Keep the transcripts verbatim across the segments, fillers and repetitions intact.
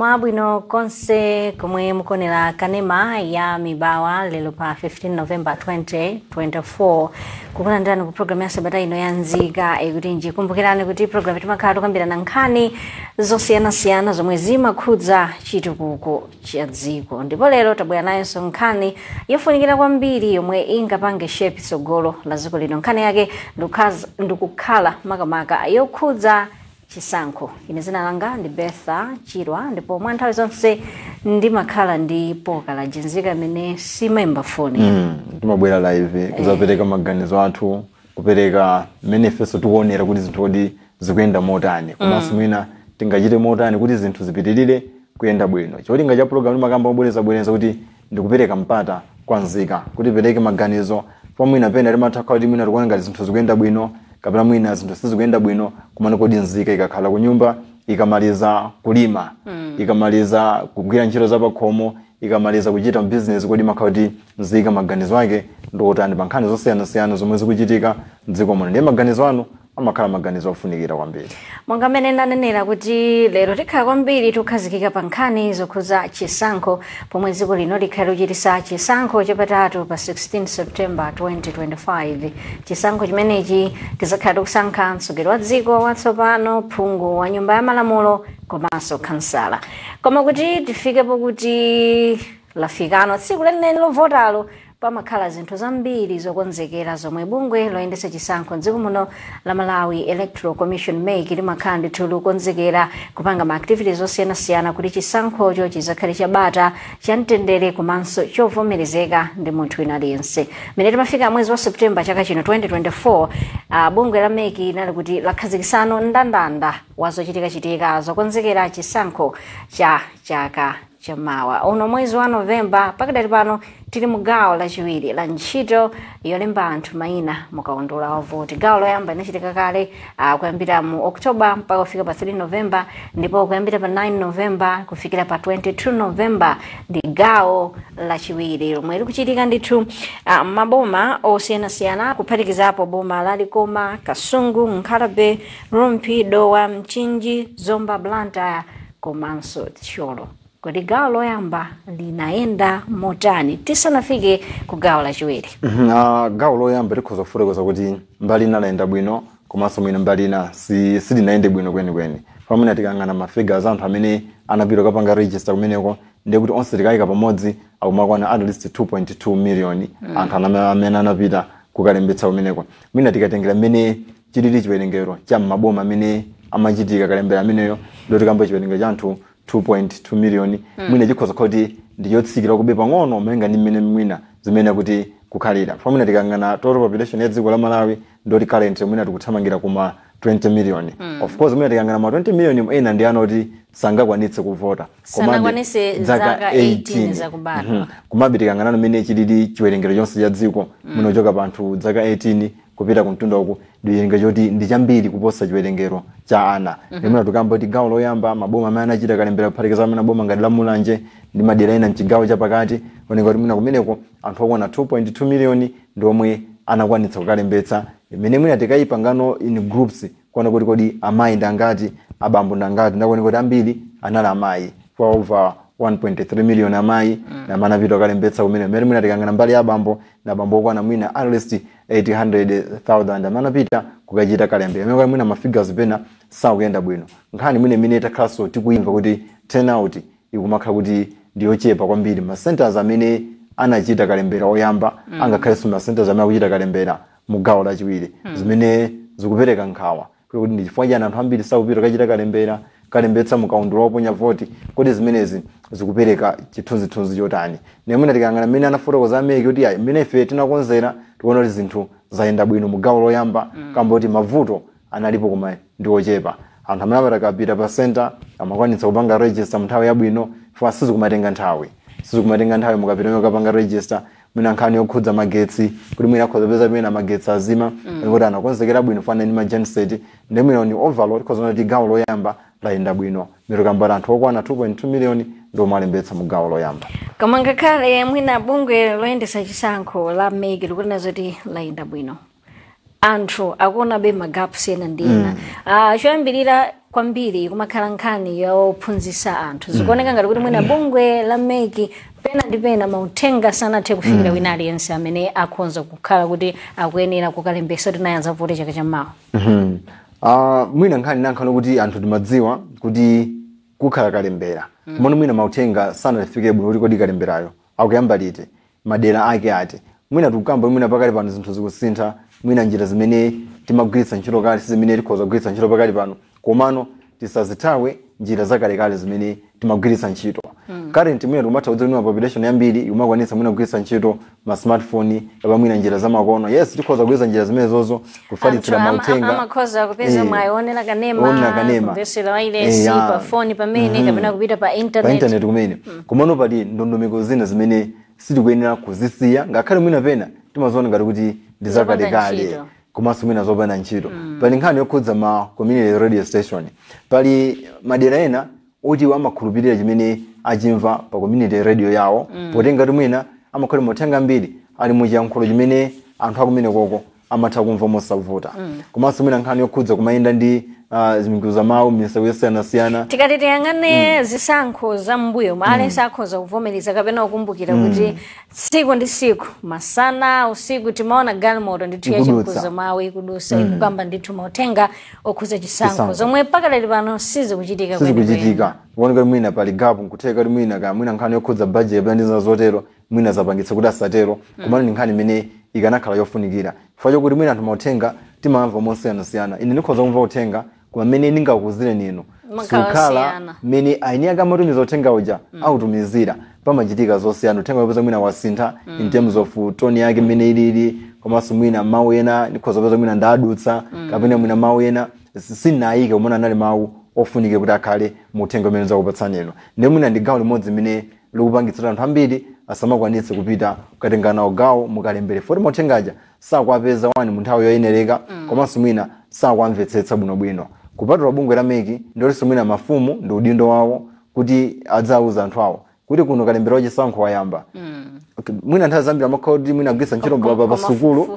Mwabwino konse kumwe mukonera kanema ya mibawa lelo pa fifteenth November twenty twenty-four kukuna ndani ku program ya sabata ino ya nzika ekuti kumbukirani kuti program timakhala tukambirana nkhani zosiyana siyana zomwe zimakhudza chitukuko cha dziko. Ndipo lero tabwera nayo nkhani yofunikira kwambiri yomwe ingapange shape tsogolo la dziko lino. Nkhani yake ndikukhala makamaka yokhudza chisankho. Ine zina langa ndi Betha Chirwa, ndipo mwa nthawi zonse ndimakhala ndi poka la nzika amene simayimba foni. Mm, timabwera live kuzapereka maganizo athu, kupereka manifesto tikuonera kuti zinthu kodi zikuyenda motani. Komanso mwina tingachite motani kuti zinthu zipitirire kuyenda bwino. Cholinga cha program ndimakamba kubwereza bwereza kuti ndikupereka mpata kwa nzika kuti pereke maganizo kwa mwina pena limathakha kuti mwina tikuona ngati zinthu zikuyenda bwino kapena mwina zinthu sizikuyenda bwino kumana kodi nzika ikakhala ku nyumba ikamaliza kulima mm. ikamaliza kugwira ntchito za pakhomo ikamaliza kuchita business kodi makhala kuti nzika maganizo ake ndotani pa nkhani zosiyana siyana zomwe zikuchitika mdziko muno. Ndiye maganizo anu amakhala maganizo ofunikira kwambiri. Monga mmene ndanenera kuti lero tikhala kwambiri tukhazikika pa nkhani zokhuza chisankho pomwe dziko lino likhala kuchitisa chisankho chapatatu pa sixteenth September twenty twenty-five. Chisankho chimenechi tizakhala kusankha mtsogoleri wa dziko watsopano, phungu wa nyumba ya malamulo komanso kansala. Koma kuti tifikepo kuti lafikano tsiku lenileni lovotalo pamakhala zinthu zambiri zokonzekera zomwe bungwe loyendetsa chisankho dziko muno la Malawi Electoral Commission make limakhala ndithu lokonzekera kupanga ma activities osiyana siyana kuti chisankhocho chizakhale chabata chamtendere komanso chovomerezeka ndi munthu wina aliyense. Mmene timafika mwezi wa September chaka chino twenty twenty-four, uh, bungwe la make linali kuti lakhazikisano ndandanda wazochitika chitika zokonzekera chisankho cha chaka chamawa. Uno mwezi wa November pakadali pano tili mu gawo lachiwiri la ntchito yolemba anthu mayina mukaundula wa voti. Gawo loyamba linachitika kale uh, kuyambira mu October mpaka kufika pa three November, ndipo kuyambira pa nine November kufikira pa twenty-two November ndi gawo lachiwiri lomwe likuchitika ndithu uh, maboma osiyana siyana kuphatikizapo boma la Likoma, Kasungu, Nkhatabe, Rumpi, Dowa, Mchinji, Zomba, Blantyre komanso Tcholo. Kodi gawo loyamba linaenda motani tisanafike ku gawo lachiwiri? Mhm, uh, gawo loyamba likhoza kufotokoza kuti mbali inayenda bwino komanso mwina mbali ina si silinaende bwino kweni kweni. Pamene tikangana ma figures anthu amene anapita kapanga register kumeneko ndiye kuti onse tikayika pamodzi akumakwana at least two point two million mm. anthu amene anapita kukalembetsa kumeneko. Mwina tikatengera mmene chilili chiwerengero cha maboma amene amachitika kalembera ameneyo ndoti kamba chiwerengero cha anthu two point two million mm. mwina chikhoza kuti ndiyotsikira kube pang'ono menga ndi mmene mwina zimene kuti kukhalira. Pamene tikangana total population ya dziko la Malawi ndoti current mwina tikuthamangira kuma twenty million. Mm. Of course mwina tikangana ma twenty million ena ndi anoti sangakwanitse kuvota sanakwanitse zaka eighteen zakubadwa. Mm -hmm. Kumabe tikangana mmene chilili chiwerengero chonse cha dziko mm. munochoka pa anthu zaka eighteen kupita kumtunda uku ndiyenga choti ndi chambiri kuposa chiwerengero cha ana. Ndimuna mm -hmm. tukamba kuti gawo loyamba maboma amene anachita kalembera kuphatikiza amene boma ngati la Mulanje ndi madera ena mchigawo cha pakati oneka kuti mwina kumeneko anthu okwana two point two million ndi omwe anakwanitsa kukalembetsa. Imene mwina tikayipa ngano in groups kuona kuti kodi amayi ndangati abambo ndangati ndakuona kuti ambiri anali amayi for over one point three million amayi mm. na mana vito kalembetsa kumene mmene mwina tikangana mbali ya bambo na bambo okwana mwina at least eight hundred thousand amana pita kukachita kalembera. Mmene mwina ma figures pena sakuyenda bwino. Nkhani mwina imene itakhaso tikuyimva kuti turnout ikumakhala kuti ndiyochepa kwambiri. Ma centers amene anachita kalembera oyamba mm. angakhalenso ma centers amene akuchita kalembera mu gawo lachiwiri mm. zimene zikupereka nkhawa kuti ndi chifukwa chani anthu ambiri sakupita kachita kalembera kalembetsa mukaundula oponya voti kodi zimenezi zikupereka chithunzithunzi chotani. Nemwina tikangana mmene anafotokoza ameke kuti ayi mmene ife tinakonzera tikuona kuti zinthu zayenda bwino mu gawo loyamba mm. kamba kuti mavuto analipo koma ndi ochepa. Anthu amene apatakapita pa center amakwanitsa kupanga register mnthawi yabwino chifukwa sizikumatenga nthawi sizikumatenga nthawi mukapita mukapanga register. Mwina nkhani yokhudza magetsi kuti mwina akhoza peza mwina magetsi azima mm. kuti anakonzekera bwino fana ndi ma genset ndi mwina ni overall tikhoza kuti gawo loyamba layenda bwino. Miro kamba anthu okwana two point two million ndo malembetsa mu gawo loyamba. Koma ngakhale mwina bungwe loyendetsa chisankho la make likuti zoti layenda bwino, anthu akuona be magaps ena ndi ena. Mm. Uh, choyambirira kwambiri kumakhala nkhani yophunzitsa anthu zikuoneka ngati kuti mwina bungwe la meki pena ndi pena mauthenga sanathe kufikira mm. wina aliyense amene akhonza kukhala kuti akuyenera kukalembesa kuti naye adzavote chaka chammawa. mm -hmm. uh, mwina nkhani nankhani kuti anthu timadziwa kuti kukhala kalembera mm. kumano mwina mauthenga sanafike bwino kuti kodi kalemberayo akuyamba liti madera ake ati mwina tukamba mwina pakali pano zinthu zikusintha mwina njira zimene timagwiritsa ntchito kale zimene tikhoza kugwiritsa ntchito pakali pano komano tisazithawe njira zakalekale zimene timagwiritsa ntchito. mm. current mwina tikumatha kudziwa population yambiri imakwanitsa mwina kugwiritsa ntchito ma smartphone kapa mwina njira zamakono. yes tikhoza kugwiritsa njira zimenezozo kufalitsira mauthenga amakhoza kupeza mwaionera kanema kumvesera wireless pa phone pamene kapena kupita pa internet pa internet kumene komano pali ndondomeko zina zimene sitikuyenera kuzisiya ngakhale mwina pena timaziona ngati kuti ndizakalekale komanso mwina zopanda ntchito. mm. pali nkhani yokhudza ma community radio station pali madera ena oti amakhulupirira chimene achimva pa community radio yawo mm. potenga kuti mwina amakhala mauthenga ambiri ali muchiyankhulo chimene anthu akumene koko amatha kumva mosavuta. mm. komanso mwina nkhani yokhudza kumayenda ndi uh, zimikuzo za mawu misewu yosiyanasiyana tikati tiyang'ane mm. zisankho za mbuyo malense mm. akhoza kuvomereza kapena kukumbukira mm. kuti tsiku ndi tsiku masana usiku timaona galimoto ndithu ya chimikuzo za mawu ikudusa mm. ikukamba ndithu mauthenga okhuza chisankho zomwe pakadali pano sizikuchitika sizikuchitika kuoneka mwina pali gapu nkutheka kuti mwina ka mwina nkhani yokhudza budget yapaniza zotero mwina zapangitsa kuti asatero mm. komano ni nkhani imene ikanakhala yofunikira chifukwa chokuti mwina anthu mauthenga timamva mosiyanasiyana. ine ndikhoza kumva uthenga koma mmene ndingakuzire nino sukhala mmene aini akamatumiza uthenga uja mm. autumizira pamachitika zosiyana uthenga wapeza mwina wasintha mm. in terms of tone yake mmene ilili komanso mwina mawu ena ndikhoza kupeza mwina ndadutsa mm. kapena mwina mawu ena sinayike umene anali mawu ofunike kuti akhale mu uthenga umene zakupatsaneno ndi mwina ndi gawo limodzi mmene likupangitsira anthu ambiri asamakwanitse kupita kukatenga nawo gawo mukalembere foti mauthengaja sakuapeza wani mu nthawi yoyenereka mm. komanso mwina sakuamvetsetsa bwinobwino kupatula bungwe la meki ndilolinso mwina mafumu ndi udindo wawo kuti adzauza anthu awo kuti kuno kalembera wachisankho wayamba. mm. okay. mwina nthawi zambiri amakhala kuti mwina akugwiritsa ntchito pa sukulu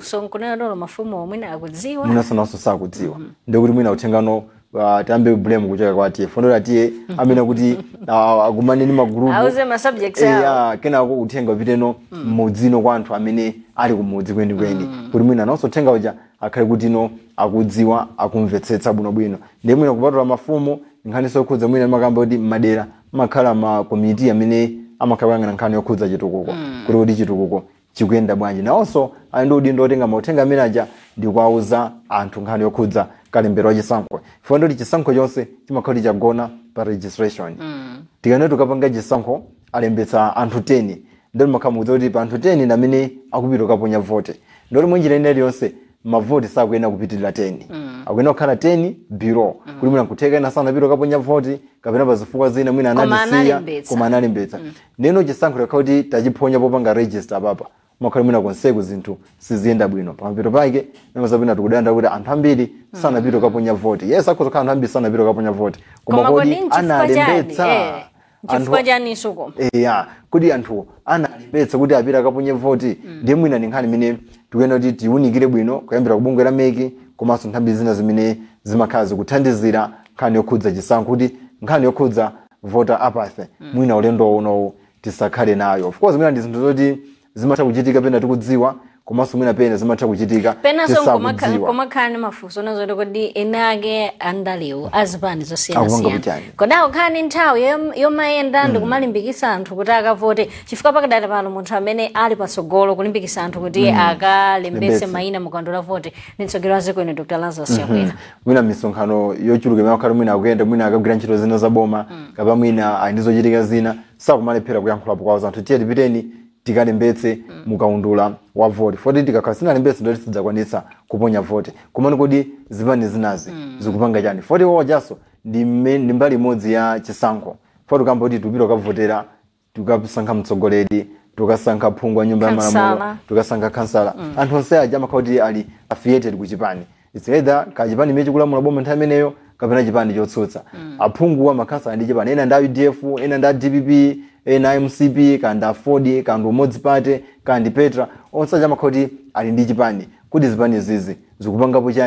mafumu mwina akudziwa mwina sananso sakudziwa mm -hmm. ndikuti mwina uthengano uh, tambe blame kuchoka kwa tiye fondola tiye mm -hmm. amene kuti uh, akumane ni magrupu auze ma subjects e, ya kenako uthenga upiteno mm. mudzino kwa anthu amene ali kumudzi kwendi kwendi mm. kuti mwina nanso uthenga uja akhale kuti no akudziwa akumvetsetsa bwinobwino ndi mwina kupatula mafumu nkhaniso yokhudza mwina makamba kuti madera makhala ma community amene amakhala ngana nkhani yokhudza chitukuko mm. kuti kuti chitukuko chikuyenda bwanji nawonso ali ndi udindo otenga mauthenga amene aja ndi kuwauza anthu nkhani yokhudza kalembera wachisankho chifukwa ndoti chisankho chonse chimakhala chagona pa registration. mm. tikane tukapanga chisankho alembetsa anthu ten ndoti makhamuza kuti pa anthu ten ndamene akupita kaponya vote ndoti mwenjira ina iliyonse mavoti sakuyenera kupitirira ten mm. akuyenera kukhala ten bureau mm. kuti mwina kutheka ena sanapita kaponya vote kapena pa zifukwa zina mwina anatisiya koma analembetsa mm. ndeno chisankho likhala kuti tachiphonya popanga register papa makhala mwina konseku zinthu siziyenda bwino pamapeto pake namazapina tikudanda kuti anthu ambiri mm. sanapita kaponya vote. yes akhoza kukhala anthu ambiri sanapita kaponya vote koma kodi analembetsa eh. chifukwa chani suko eya kuti anthu analembetsa kuti apita kaponye vote mm. ndi mwina ndi nkhani imene tikuyenda kuti tiunikire bwino kuyambira kubungwe la meki komanso nthambi zina zimene zimakhala zikuthandizira nkhani yokhudza chisankho kuti nkhani yokhudza voter apathy mm. mwina ulendo uno tisakhale nayo. of course mwina ndi zinthu zoti zimatha kuchitika pena tikudziwa komanso mwina pena zimatha kuchitika penaso komakhala ni mafunso nazoti kodi enake andaliwo azipani zosiyanasiyana kodawo khani nthawi yomayenda ndi kumalimbikitsa anthu kuti akavote chifukwa pakadali pano munthu amene ali patsogolo kulimbikitsa anthu kuti mm. akalembetse mayina mukando la vote ni mtsogoleri wa dziko ino Dr Lazarus Chakwera. mwina misonkhano yochuluka imene akhala mwina akuyenda mwina akagwira ntchito zina zaboma mm. kapa mwina ali ndi zochitika zina sakumalephera kuyankhulapo kwawo anthu tiye tipiteni tikalembetse mm. mukaundula wa vote foti tikakhala sinalembetse ndoti sidzakwanitsa kuponya vote komano kodi zipani zinazi mm. zikupanga chani foti wawajaso ndi mbali imodzi ya chisankho foti kamba kuti tupita kavotera tukasankha mtsogoleri tukasankha phungu wa nyumba ya malamulo tukasankha kansala mm. anthu onse aja amakhala kuti ali affiliated ku chipani it's either ka chipani imene chikulamula boma nthawi imeneyo kapena chipani chotsutsa mm. aphungu wa makansala ndi chipani ena ndi U D F ena ndi D P P ena M C P kanda Ford kanda Umodzi Party kandi Petra onse aja amakhala kuti ali ndi chipani kuti zipani zizi zikupangapo chani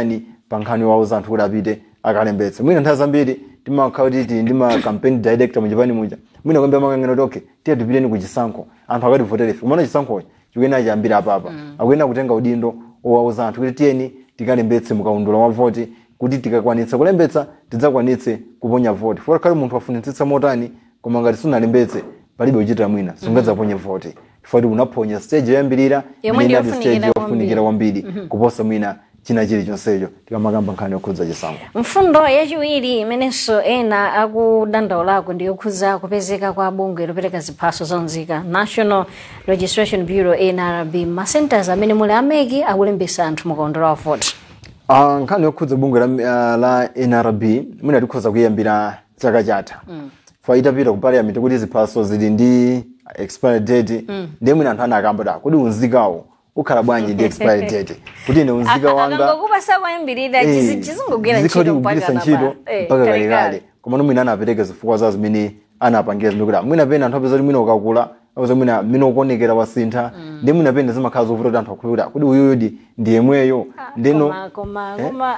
pankhani wauza anthu kuti apite akalembetse mwina nthawi zambiri timakhala kuti ndima campaign director mujapani muja mwina kwambia makangena kuti okay tiye tipiteni ku chisankho anthu akati votere ife kumana chisankhochi chikuyenera chiyambira apapa akuyenera kutenga udindo owauza anthu kuti tiyeni tikalembetse mukaundula wa voti kuti tikakwanitsa kulembetsa tidzakwanitse kuponya voti fora kale munthu afunitsitsa motani koma ngati sunalembetse palibe uchitira mwina sungadzaponye voti chifukwa unaponya stage yoyambirira imene stage yofunikira kwambiri kuposa mwina china chili chonsecho tikamakamba nkhani yokhudza chisankho. Mfundo yachiwiri imenenso ena akudandaulako ndi yokhudza kupezeka kwa bungwe lopereka ziphaso zonzika National Registration Bureau N R B masenters amene muli ameki akulembesa anthu mukaundula wa voti. Uh, nkhani yokhudza bungwe la, uh, la N R B mwina tikhoza kuyambira chaka chatha mm. fa itapita ku parliament kuti ziphaso zili ndi expiry date mm. ndi mwina anthu anakamba da kuti unzikawo ukhala bwanji ndi expiry date kuti ine unzika wanga akangokupasa kwayambirira chizingogwira ntchito mpaka ntchito mpaka kalekale koma mwina anapereka zifukwa za zimene anapangira zimene kuti mwina pena anthu apeza kuti mwina ukakula apoza mwina mwina ukuonekera wasintha mm. ndi mwina pena zimakhala zovuta kuti anthu akhulupirira kuti uyuyu ndi yemweyo ndeno koma koma koma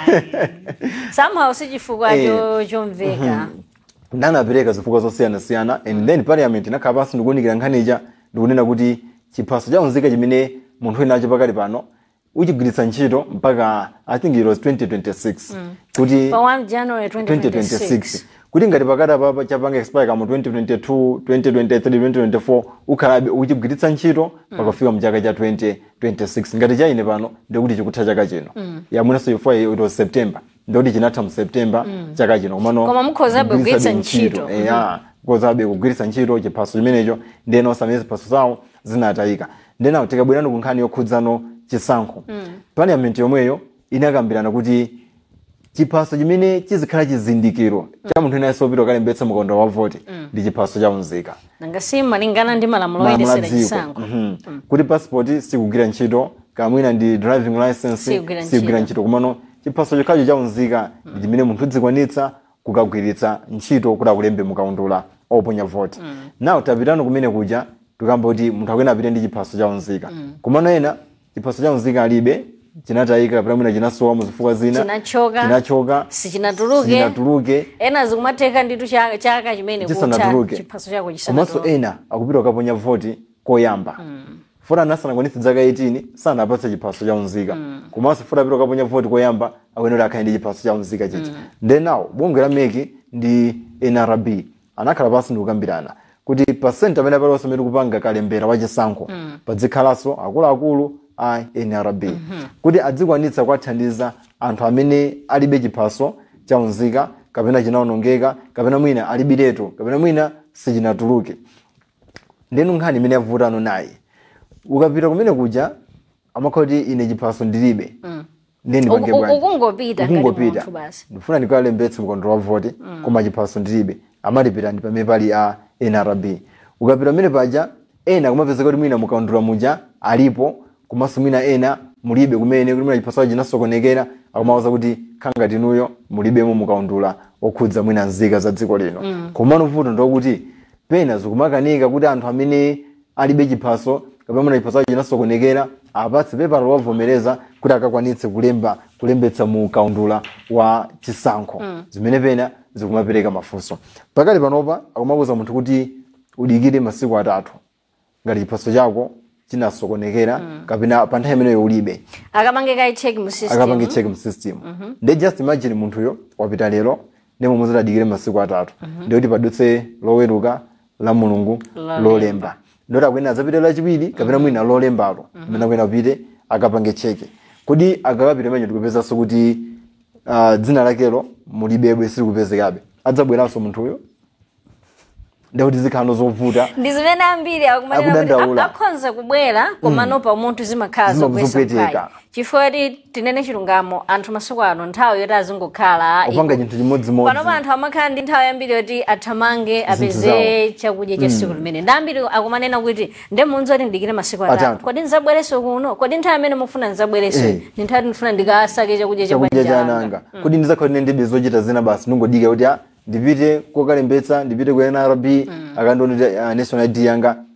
somehow sichifukwa chomveka ndana apereka zifukwa zosiyana siyana and then parliament inakhala pansi ndikuunikira nkhanicha ndikunena kuti chiphaso cha unzika chimene munthu ena acho pakali pano uchigwiritsa ntchito mpaka I think it was twenty twenty-six mm. kuti pa first January twenty twenty-six kuti ngati pakati apa chapanga expire kama twenty twenty-two twenty twenty-three twenty twenty-four ukhalabe uchigwiritsa ntchito mpaka kufika mchaka cha twenty twenty-six ngati cha ine pano ndikuti chikutha chaka chino mm. ya mwinaso before it was September ndikuti chinatha mu September mm. chaka chino komano koma mukhozabe kugwiritsa ntchito eh ya kozabe kugwiritsa ntchito chiphaso chimenecho ndeno osamene ziphaso zawo zinatayika ndena tikabwerano ku nkhani yokhudzano chisankho mm. parliament yomweyo inakambirana kuti chiphaso chimene chizikhala chizindikiro mm. cha munthu ena sopita kalembetsa mukaundula wa voti ndi mm. chiphaso cha unzika nanga si malingana ndi malamulo oyendesera chisankho mm -hmm. mm. kuti passport sikugwira ntchito kamwina ndi driving license sikugwira ntchito komano chiphaso chokhacho cha unzika mm. chimene munthu dzikwanitsa kukagwiritsa ntchito kuti akulembe mukaundula oponya voti mm. nawo tapitano kumene kuja tukamba kuti munthu akwena apite ndi chiphaso cha unzika mm. komano ena chiphaso cha unzika alibe chinatayika kapena mwina chinasowa muzifukwa zina chinachoka chinachoka sichinatuluke sichinatuluke ena zikumatheka nditu chaka chaka chimene kucha chiphaso chako chisanatuluke komanso ena akupita kukaponya voti koyamba mm. fora anasanakwanitsa zaka eighteen sana apatse chiphaso cha unzika mm. komanso fora apita kukaponya voti koyamba akwenera akhale ndi chiphaso cha unzika chichi mm. ndenawo bungwe la meki ndi N R B anakhala pansi ndikukambirana kuti pasenti amene apalonso amene kupanga kalembera wa chisankho mm. padzikhalanso akuluakulu a N R B mm -hmm. kuti adzikwanitsa kwathandiza anthu amene alibe chiphaso cha unzika kapena chinaonongeka kapena mwina alibireto kapena mwina sichinatuluke ndenu nkhani imene yavutano naye ukapita kumene kuja amakhala kuti ine chiphaso ndilibe mm. ndeni pange bwanji ukungopita ngati munthu basi ndifuna ndikalembetse mukaundula wa voti mm. koma chiphaso ndilibe amalipira ndi pamene pali a N R B ukapita mene paja ena kumapezeka kuti mwina mukaundula muja alipo komanso mwina ena mulibe kumene kuti mwina chiphaso chinasokonekera akumauza kuti khanga tinuyo mulibemo mukaundula okhudza mwina nzika za dziko lino mm. komano vuto ndokuti pena zikumakanika kuti anthu amene alibe chiphaso kapena mwina chiphaso chinasokonekera apatse pepala lovomereza kuti akakwanitse kulemba kulembetsa mukaundula wa chisankho mm. zimene pena zikumapereka mafunso pakali panopa akumakuza munthu kuti udikire masiku atatu ngati chiphaso chako chinasokonekera mm. kapena pa nthawi imeneyo ulibe akamangeka icheck mu system akapange check mu system mm -hmm. ndi just imagine munthuyo wapita lero ndimo muzira dikire masiku atatu mm -hmm. ndi kuti padutse loweruka la mulungu lolemba ndota kwena azapita la chiwiri kapena mwina lolembalo mm -hmm. mena kwena upite akapange check kodi akakapita menyo tikupeza so kuti uh, dzina lakelo mulibebwe siri kupezekabe adzabweranso munthuyo ndauti zikhano zovuta ndizimene ambiri akumanena akhonza kubwera komano pa munthu zimakhala zopweteka chifukwa tinene chilungamo anthu masiku ano nthawi yoti azingokhala upanga chinthu chimodzimodzi panopa anthu amakhala ndi nthawi yambiri yoti athamange apeze chakudya cha siku limene ndi ambiri akumanena kuti nde munzi oti ndikire masiku atatu kodi nzabwereso kuno kodi nthawi amene mufuna nzabwereso ndi nthawi ndifuna ndikasake chakudya chananga kodi ndizakhala ndibe zochita zina basi nungodika kuti ndipite kokalembetsa ndipite ku N R B mm. akandoni uh, national I D yanga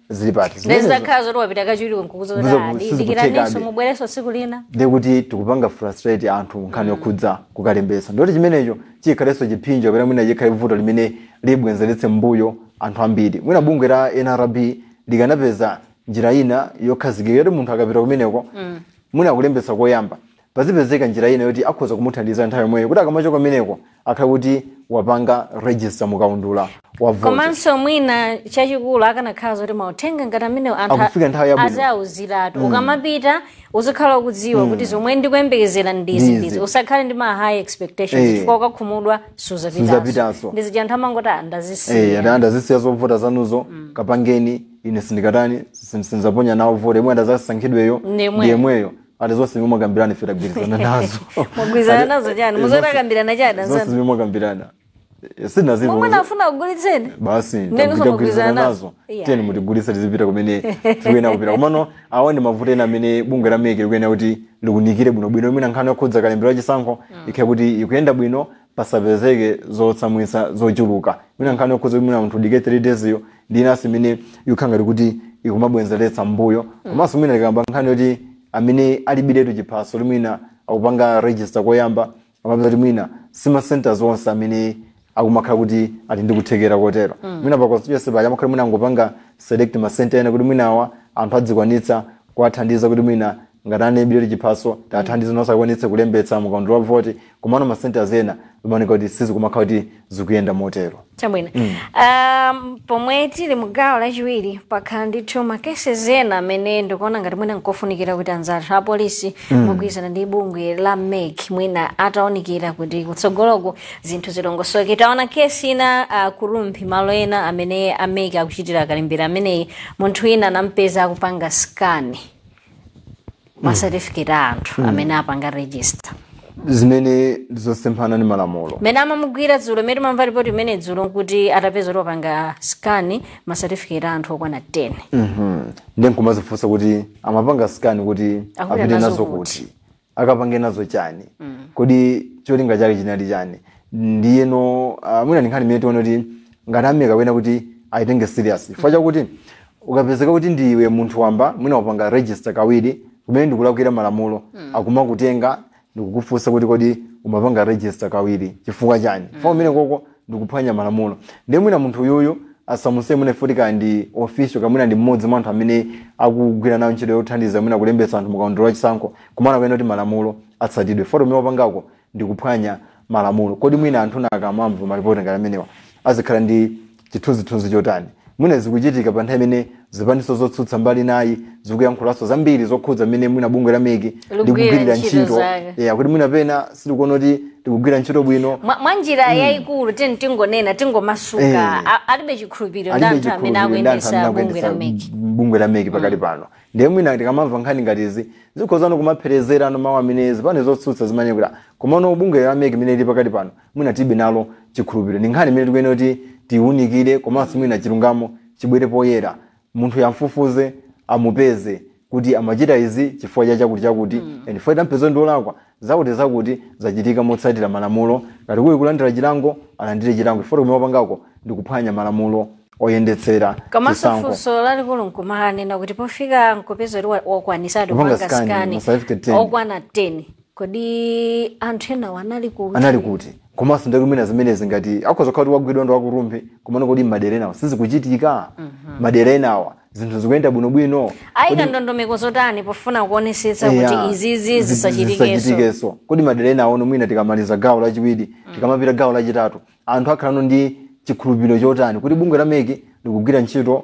zili pati Leza kazo ro wapita kachuli nkukuzora dikiraniso mubwereso siku lina ndekuti tikupanga frustrate anthu nkhani yokhudza kukalembesa ndoti chimenecho chikhaleso chipinjo kapena mwina chikhale vuto limene libwenzeretse mbuyo anthu ambiri mwina bungwe la N R B likanapeza njira ina yokhazikika yoti munthu akapita kumeneko mwina kulembesa koyamba pazipezeka njira ina yoti akhoza kumuthandiza nthawi yomweyo kuti akamachoka kumeneko akhale kuti wapanga register mukaundula wa vote. Komanso mwina chachikulu akanakhala zoti mauthenga ngati amene akufika nthawi yabwino azauziratu ukamapita uzikhala kudziwa kuti zomwe ndikuyembekezera ndizi ndizi usakhale ndi ma high expectations chifukwa ukakhumudwa suzapitanso ndizija anthu amangoti andazisiya eh andazisiya zovota zanuzo kapangeni ine sindikatani sinzaponya nawo vote mwe ndazasankhidweyo ndiyemweyo ati zonse mimwe gambirana fera gwirizana nazo mugwirizana nazo jani muzora gambirana jani zonse mimwe gambirana sina zivo mwe nafuna kugulitseni basi ndikugwirizana nazo teni mutigulitsa tizipita kumene tikuyena kupita komano awa ndi mavuto ena amene bungwe la meke likuyena kuti likunikire bwino bwino imene nkhani yokhudza kalembera chisankho ikhe kuti ikuyenda bwino pasapezeke zotsamwisa zochuluka imene nkhani yokhudza imene munthu dike three days yo ndinasi imene yukhanga kuti ikumabwenzeretsa mbuyo komanso mwina likamba nkhani yoti amene alibiretu chiphaso limwina akupanga register koyamba amapeza limwina sima centers onse amene akumakhala kuti ati ndikuthekera kotero mwina pa constituency pa yamakhala mwina angopanga select ma center ena kuti mwina awa anthu adzikwanitsa kuwathandiza kuti mwina ngati ane biretu chiphaso tathandiza nonse akwanitse kulembetsa mukaundula wa vote komano ma centers ena limaoneka kuti sizikumakhala kuti zikuyenda motero chabwino um pomwe tili mugawo lachiwiri pakhala ndithu makesi ena amene ndikuona ngati mwina nkofunikira kuti anzathu a polisi mogwirizana ndi bungwe la M E C mwina ataonikira kuti kutsogoloko zinthu zilongosoke taona kesi ina uh, kurumphi malo ena amene a M E C akuchitira kalembera ameneyi munthu wina anampeza akupanga scan ma certificate anthu amene apanga register zimene ndizosemphana ni malamulo mena amamugwira dzulo meri mamva ripoti imene dzulo kuti atapeza lopanga scan ma certificate anthu okwana ten mhm ndi nkumazifunsa kuti amapanga scan kuti apite nazo kuti akapange nazo chani kodi cholinga chake chinali chani ndiye no uh, mwina nkhani imene tiona kuti ngati ameka kwena kuti aitenge serious facha kuti ukapezeka kuti ndiwe munthu wamba mwina wapanga register kawiri kumene ndikulakwira malamulo akuma kutenga ndikukufunsa kuti kodi umapanga register kawiri chifukwa chani fa umene koko ndikuphwanya malamulo ndiye mwina munthu yoyo asamuse mwina futika ndi official kamwina ndi mmodzi mwa anthu amene akugwira nawo ntchito yothandiza mwina kulembetsa anthu mukaundula wa chisankho kumana kwena kuti malamulo atsatidwe fa umene wapangako ndikuphwanya malamulo kodi mwina anthu nakamamva malipoti ngati amenewa azikhala ndi chithunzithunzi chotani mwina zikuchitika pa nthawi imene zipaniso zotsutsa mbali nayi zikuyankhulaso zambiri zokhudza mmene mwina bungwe la M E C likugwirira ntchito ya kuti mwina pena silikuona kuti likugwira ntchito bwino mwanjira yayikulu teni tingonena tingomasuka alibe chikhulupiriro ndanthu amene akuyendesa bungwe la M E C bungwe la M E C pakali pano ndiye mwina tikamamva nkhani ngatizi zikhozano kumapherezera ano mawu amene zipani zotsutsa zimanyekula komano bungwe la M E C imene ili pakali pano mwina tibe nalo chikhulupiriro ndi nkhani imene tikuyena kuti tiunikire komanso mwina chilungamo chibwere poyera munthu yamfufuze amupeze kuti amachita izi chifukwa cha chakuti chakuti mm. and for example ndolakwa zakuti zakuti zachitika motsatira malamulo ngati kuli kulandira chilango alandire chilango chifukwa kumwe wapangako ndikuphwanya malamulo oyendetsera chisankho kama funso lalikulu nkumanena kuti pofika nkopeza wakwanisa kupanga scan okwana ten kodi anthu ena wanali kuti anali kuti komanso ndakumena zimene zingati akhoza kuti wagwidwa ndo wakurumpi komano kodi madera nawo sizikuchitika madera nawo zinthu zikuyenda bwino bwino ayika ndondomeko zotani pofuna kuonesetsa kuti izizi zisachitikeso kodi madera nawo mwina tikamaliza gawo lachiwiri tikamapita gawo lachitatu anthu akhalano ndi chikhulupiriro chotani kuti bungwe la M E C likugwira ntchito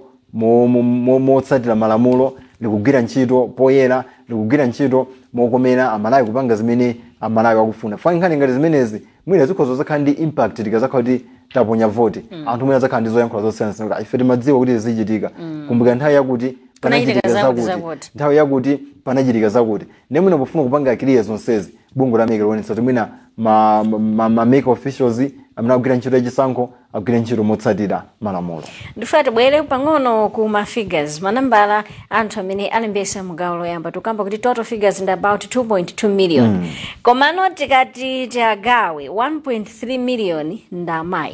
motsatira malamulo likugwira ntchito poyera likugwira ntchito mokomera amalawi kupanga zimene amalawi akufuna fa nkhani ngati zimenezi mwina zikhozo zakhala ndi impact tikazakhala kuti taponya vote anthu mwina zakhala ndi zoyankhula zosiyanasiyana ife timadziwa kuti zichitika kumbukira nthawi yakuti panachitika zakuti nthawi yakuti panachitika zakuti ndiye mwina pofuna kupanga clear zonsezi bungwe la M E C lionetsa kuti mwina ma ma M E C officials amene akugwira ntchito yachisankho akugwira ntchito motsatira malamulo ndifuna tibwere pang'ono ku ma figures manambala anthu amene alembesa mugawo loyamba tukamba kuti total figures ndi about two point two million komano tikati tiagawe one point three million ndi amayi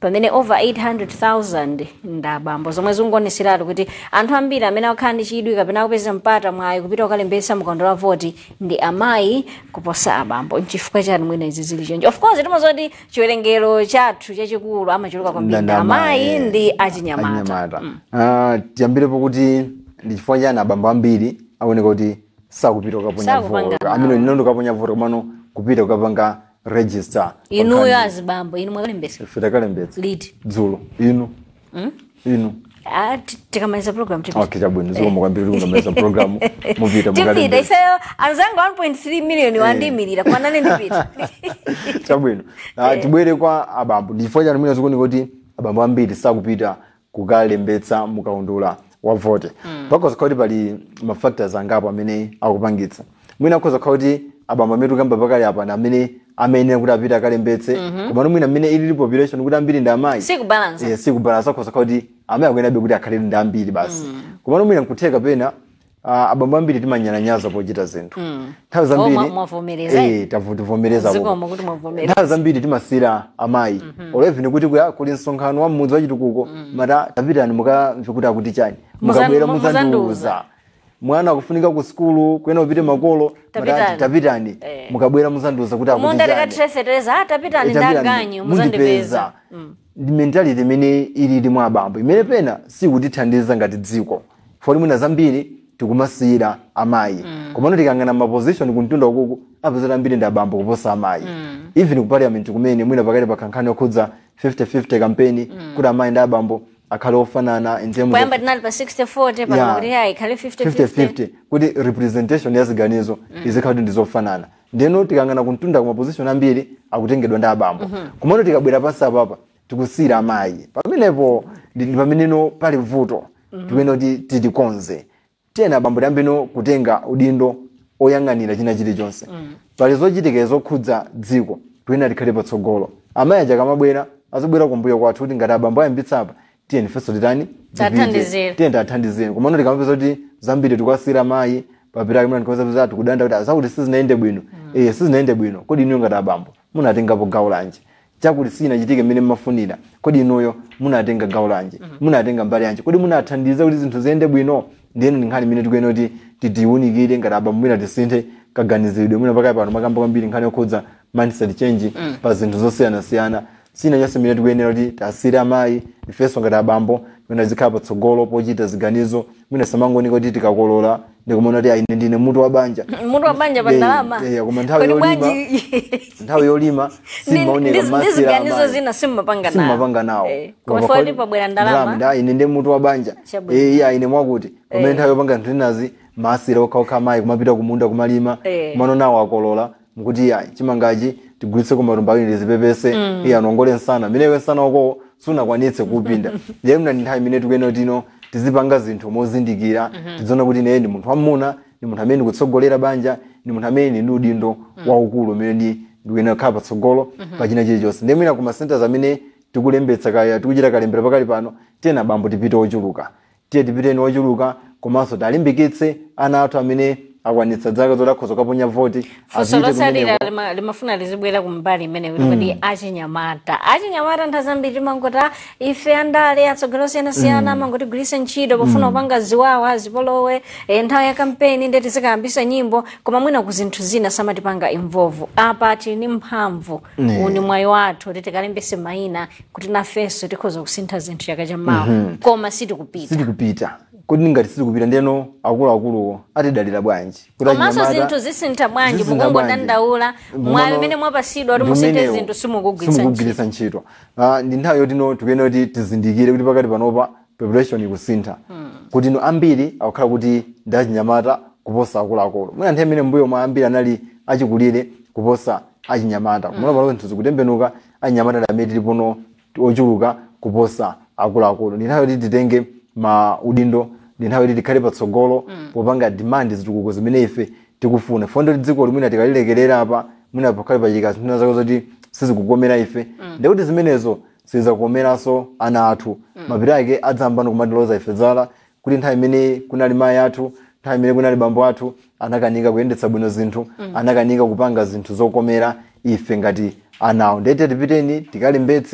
pamene over eight hundred thousand ndabambo zomwe zikuoneseratu kuti anthu ambiri amene akhala ndi chidwi kapena kupeza mpata mwayi kupita kukalembetsa mkondo wa voti ndi amayi kuposa abambo. Nchifukwa chani mwina izi zili choncho? Of course timadziwa kuti chiwerengero chathu chachikulu amachuluka kwambiri amayi ndi achinyamata. Ah, tiyambirepo kuti ndi chifukwa chani abambo ambiri aoneka kuti sakupita kukaponya voto. Amino ninondo kaponya voto komano kupita kukapanga register. Inuyo azibambo inu mwakalembetsa. Ife takalembetsa. Lead. Dzulo. Inu. Mm? Inu. Ah, tikamaliza program tipi. Okay, chabwino. Ziko mwakambiri kukamaliza program. Mupita mukalembetsa. Tipita, ifeyo anzanga one point three million wandimirira kwa nane ndipita. Chabwino. Ah, tibwere kwa abambo. Ndifo chani mwina zikuoni kuti abambo ambiri sakupita kukalembetsa mukaundula wa vote. Mm. Pako zakauti pali mafactors angapo amene akupangitsa. Mwina koza kuti abambo amene tukamba pakali apa na amene amene kuti apita akalembetse. Mm -hmm. Komano mwina amene ili population kuti ambiri ndi amayi. Siku balance. Eh, siku balance koza kuti amene akuyenabe kuti akhalire ndi ambiri basi. Mm. Komano mwina nkutheka pena uh, abambo ambiri timanyalanyaza pochita zinthu. Mm. Nthawi zambiri oh, mwavumereza. Eh, tavuvomereza hapo. Ziko kuti mwavumereza. Nthawi zambiri timasira amayi. Mm -hmm. Olevini kuti kuya kuli nsonkhano wa mmudzi wachitukuko. Mm. Mata tapitani mukamve kuti akuti chani. Mukabwera muzanduza. Mwana akufunika ku skulu kwena upite makolo tapitani, tapitani. Eh. Mukabwera muzanduza kuti akuti chani. Munda trefetereza tapitani ndaganyu muzandipeza. Mm. Mentality imene ili ili mwa abambo imene pena si kutithandiza ngati dziko. Fori mwina zambiri tikumasira amayi. Mm. Komano tikangana ma position kuntunda ukuku apezera ambiri ndi abambo kuposa amayi. Mm. Even ku parliament kumene mwina pakati pakankhani okhudza fifty fifty campaign. Mm. Kuti amayi ndi abambo akhale ofanana in terms of kwamba tinali pa sixty forty pa kuti hayi khale fifty fifty kuti representation ya ziganizo mm. izikhala ndizofanana. Ndeno tikangana kuntunda kuma position ambiri akutengedwa ndi abambo. Mm -hmm. Komano tikabwera pansi apa tikusira amayi. Pamenepo ndi pameneno pali vuto. Mm -hmm. Tikuyena kuti titikonze. Tena abambo ambino kutenga udindo oyang'anira china chilichonse. Mm. Pali zochitika zokhudza dziko tikuyena tikhale patsogolo. Amayi aja kamabwera azibwera kumbuyo kwathu kuti ngati abambo ayambitsa apa tieni feso titani tathandizira tienda tathandizira komano tikamapeza kuti zambiri tikwasira amayi papita kimene tikapeza kuti kudanda kuti azakuti sizinaende bwino. Mm. Eh sizinaende bwino kodi inu ngati abambo munatengapo gawo lanji chakuti sina chitike mmene mmafunira kodi inuyo munatenga gawo lanji. Mm -hmm. Munatenga mbali yanji kodi munathandiza kuti zinthu ziyende bwino. Ndiyeno nkhani imene tikuyena kuti titiunikire ngati abambo mwina tisinthe kaganizidwe mwina pakali pano makamba kwambiri nkhani yokhudza mindset change. Mm. Pa zinthu zosiyana siyana sina nyase imene tikuyenera kuti tasira amayi ifeso ngati abambo mwina zikhala patsogolo pochita ziganizo mwina samangonika kuti tikakolola ndikumona kuti aine ndine mutu wa banja mutu wa banja pa ndalama. Eh, koma nthawi yolima nthawi yolima simaoneka masira ziganizo zina simapanga nawo simapanga nawo. Koma foli pabwera ndalama nda ine ndi mutu wa banja. Eh iya ine mwakuti koma nthawi yopanga ntinazi masira okhaokha amayi kumapita kumunda kumalima. Mano nawo akolola mkuti ya chimangaji tigulitse kumarumba ili zipepese. Mm. Iya nongole nsana minewe nsana oko sunakwanitse kupinda. Yemna ndi nthawi imene tikuyena tino tizipanga zinthu mozindikira. Mm -hmm. Tizoona kuti ine ndi munthu wamuna ndi munthu amene kutsogolera banja ndi munthu amene ndi udindo. Mm. Waukulu umene ndi ndikuyena kukhala patsogolo. Mm -hmm. Pachina chilichonse ndemwina kuma centers amene tikulembetsa kaya tikuchita kalembera pakali pano tena bambo tipite ochuluka tiye tipite ochuluka komanso talimbikitse ana athu amene akwanitsa zaka zodakhoza kaponya voti azitsalira limafuna lizibwera kumbali imene kuti achinyamata achinyamata nthawi mangota ife andale atsogolo osiyanasiyana mangoti gulise ntchito pofuna kupanga ziwawa zipolowe nthawi ya kampeni ndeti zikayambisa nyimbo koma mwina ku zinthu zina samatipanga involve apa tili mphamvu uni mwayi wathu kuti tikalembese mayina kuti nafenso tikhoza kusintha zinthu chaka chammawa koma sitikupita sitikupita kodi ngati sitikupita ndeno akulu akulu atidalira bwanji komanso zinthu zisintha bwanji mukungodandaula mwayi umene mwapasidwa kuti musinthe zinthu simukugwiritsa ntchito. Ndi nthawi yotino tikuyena kuti tizindikire kuti pakati panopa population ikusintha. Kuti ino ambiri akukhala kuti ndi achinyamata kuposa akulu akulu mwina nthawi imene mbuyo mwa ambiri anali achikulire kuposa achinyamata. Kumuna pano zinthu zikutembenuka achinyamata ndi amene tilipono ochuluka kuposa akulu akulu. Ndi nthawi yoti titenge ma udindo ndi nthawi yoti tikhale patsogolo popanga demand zitukuko zimene ife tikufuna. Fondo dziko limene tikalilekerera apa mwina pakhale pachika zinthu zako zoti sizikukomera ife. Ndi kuti zimenezo sizakukomeranso ana athu. Mapira ake adzambano kumatiloza ife zala kuti nthawi imene kunali mayi athu nthawi imene kunali bambo athu anakanika kuyendetsa bwino zinthu anakanika kupanga zinthu zokomera ife ngati anawo. Ndete tipiteni tikalembetse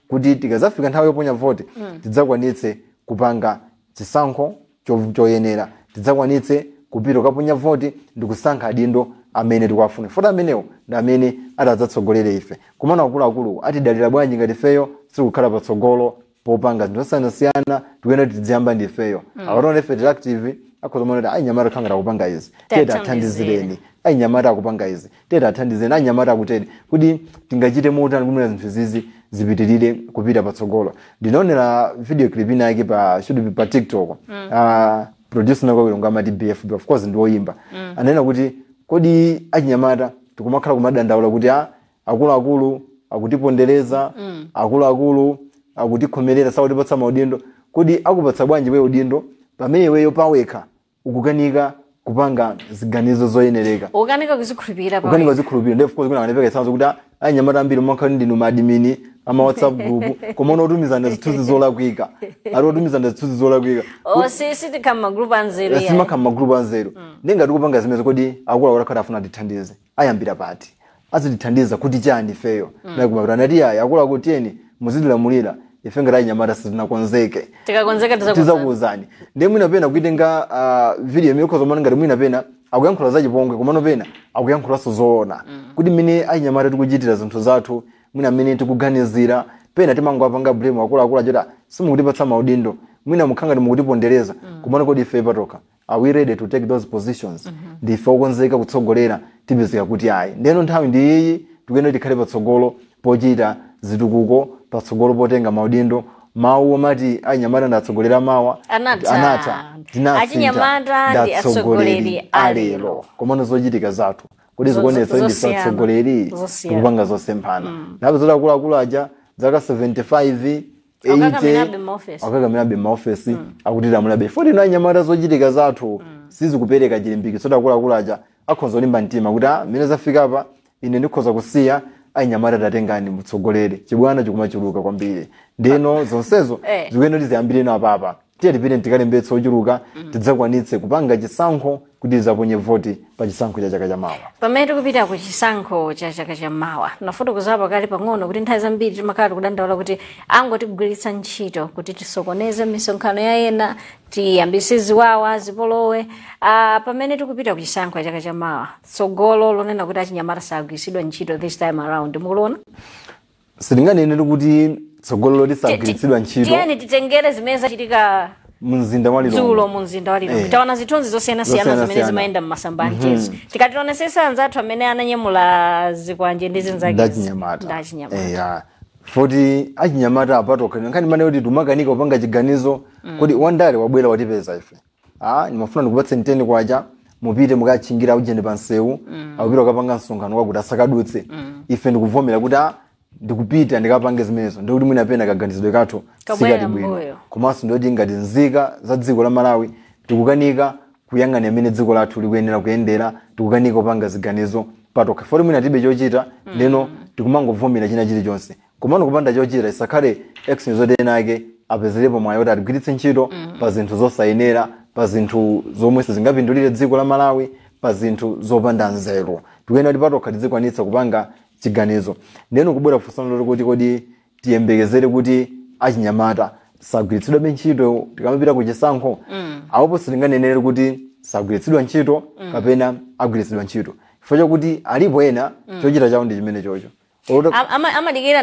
kuti tikazafika nthawi yoponya voti mm. tidzakwanitse kupanga chisankho choyenera, tidzakwanitse kupita kuponya voti ndi kusankha adindo amene tikuwafuna. Fota amenewo ndi amene atadzatsogolere ife. Komano akuluakulu atidalira bwanji ngati ifeyo sikukhala patsogolo popanga zinthu zosiyanasiyana tikuyenda tidziyamba ndi ifeyo. Mm. Akaona ife tili active akhozomona kuti anyamata khangala kupanga izi tete athandizireni, anyamata akupanga izi tete athandizireni, anyamata akuteri kuti tingachite motani kumira zinthu zizi zipitirire kupita patsogolo. Ndinaonera video clip ina yake pa should pa TikTok. Mm. Uh, producer nako ilonga amati B F B, of course ndi oyimba. Mm. Anena kuti kodi anyamata tikumakhala kumadandaula kuti a akuluakulu akutipondereza, mm. akuluakulu akutikhomerera sakutipatsa maudindo, kodi akupatsa bwanji wewe udindo pamene weyo paweka ukukanika kupanga ziganizo zoyenereka, ukanika kuzikhulupirira pa ukanika kuzikhulupirira. Ndio of course kuna anapeka isanzo kuti anyamata ambiri umakhala ndinu maadmin ama WhatsApp group komona otumizana zithuzi zolakwika, ari otumizana zithuzi zolakwika o sisi tikama group anzeru ya sima kama group anzeru. Ndenga tikupanga zimezo kodi akula wakhala afuna dithandize ayambira pati azithandiza kuti chani feyo na kumabira nati ya akula kutieni muzidilamulira ife ngati anyamata sizinakonzeke tikakonzeka tizakuuzani. Ndiye mwina pena kuitenga uh, video imeko zomana ngati mwina pena akuyankhula za chipongwe komano pena akuyankhula zoona mm. kuti mine anyamata tikuchitira zinthu zathu mwina mine tikuganizira pena timangopanga blame akuluakulu achota simukutipatsa maudindo mwina mukhanga timukutipondereza mm. komano kodi ife patoka are we ready to take those positions? Mm-hmm. Ndife okonzeka kutsogolera tipezeka kuti ayi ndeno nthawi ndi iyi tikuyenda tikhale patsogolo pochita zitukuko patsogolo potenga maudindo. Mawu omati anyamata ndatsogolera mawa anata, anata achinyamata ndi atsogoleri alero komano zochitika zathu kodi zikuonesa ndi atsogoleri tikupanga zosemphana. Mm. Napo zoti akuluakulu aja zaka seventy-five eighty akakamirabe maofesi mm. akutilamulabe foti no anyamata zochitika zathu mm. sizikupereka chilimbikitso zoti akuluakulu aja akhonza kulimba mtima kuti mene zafika apa ine ndikhoza kusiya anyamata tatengani mutsogolere chibwana chikumachuluka kwambiri. Ndeno zonsezo eh. zikuyenda kuti ziyambire no apapa tiye tipite tikalembetsa ochuluka mm. tidzakwanitse kupanga chisankho kuti tizaponye voti pa chisankho cha chaka cha mawa. Pamene tikupita ku chisankho cha chaka cha mawa nafotokoza pakali pang'ono kuti nthawi zambiri timakhala kudandaula kuti angotigwiritsa ntchito kuti tisokoneze misonkhano ya ena tiyambise ziwawa zipolowe. Uh, pamene tikupita ku chisankho cha chaka cha mawa tsogolo lonena kuti achinyamata sagwiritsidwa ntchito this time around mukuona? Silinganene kuti tsogolo loti sagwiritsidwa ntchito tiyeni titengere zimene zachitika munzinda wali zulo munzinda wali eh. Tawana zithunzi zosiyanasiyana zimene zimayenda mmasamba anchezo. Mm -hmm. Tikationesesa anzathu amene ananyemula zikwanje ndi zinzake ndachinyamata ndachinyamata eh ya foti achinyamata apatoka nkhani mane kuti tumakanika upanga chiganizo mm. kuti wandale wabwera watipeza ife ah nimafuna ndikupatse nteni kwaja mupite mukachingira ujende pansewu mm. akupita kapanga msonkhano wakuti asakadutse mm. ife ndikuvomera kuti ndikupita ndikapange zimenezo ndikuti mwina pena kaganizidwe kathu sikati bwino komanso ndoti ngati nzika za dziko la Malawi tikukanika kuyang'ana amene dziko lathu likuyenera kuyendera tikukanika kupanga ziganizo patoka foti mwina tibe chochita ndeno mm. tikumangovomera china chilichonse komano kupanda chochita isakhale action zodena yake apezerepo mwayo kuti atigwiritse ntchito mm. pa zinthu zosayenera pa zinthu zomwe zingapindulire dziko la Malawi pa zinthu zopanda nzeru tikuyenera kuti patoka tizikwanitsa kupanga chiganizo. Ndeno kubwera kufunsana kuti kodi tiyembekezere kuti achinyamata sagwiritsidwa ntchito tikamapita ku chisankho mm. apo silinganenere kuti sagwiritsidwa ntchito mm. kapena agwiritsidwa ntchito chifukwa kuti alipo ena mm. chochita chawo ndi chimene chocho amadikira